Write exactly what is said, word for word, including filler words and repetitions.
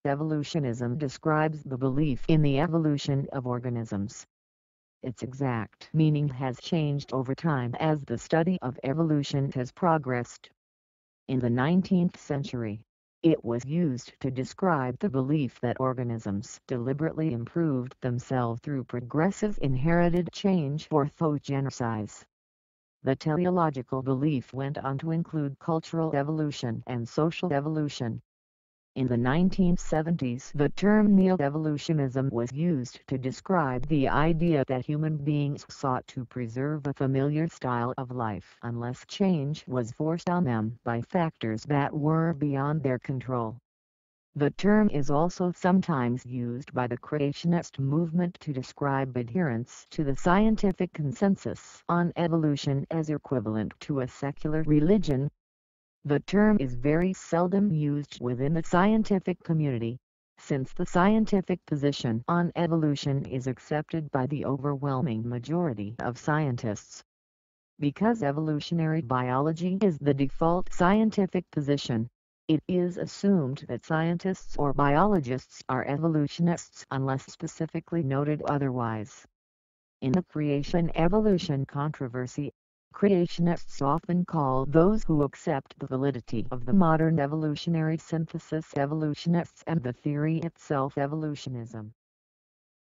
Neo-Evolutionism describes the belief in the evolution of organisms. Its exact meaning has changed over time as the study of evolution has progressed. In the nineteenth century, it was used to describe the belief that organisms deliberately improved themselves through progressive inherited change or orthogenesis. The teleological belief went on to include cultural evolution and social evolution. In the nineteen seventies, the term Neo-Evolutionism was used to describe the idea that human beings sought to preserve a familiar style of life unless change was forced on them by factors that were beyond their control. The term is also sometimes used by the creationist movement to describe adherence to the scientific consensus on evolution as equivalent to a secular religion. The term is very seldom used within the scientific community, since the scientific position on evolution is accepted by the overwhelming majority of scientists. Because evolutionary biology is the default scientific position, it is assumed that scientists or biologists are evolutionists unless specifically noted otherwise. In the creation-evolution controversy, creationists often call those who accept the validity of the modern evolutionary synthesis evolutionists and the theory itself evolutionism.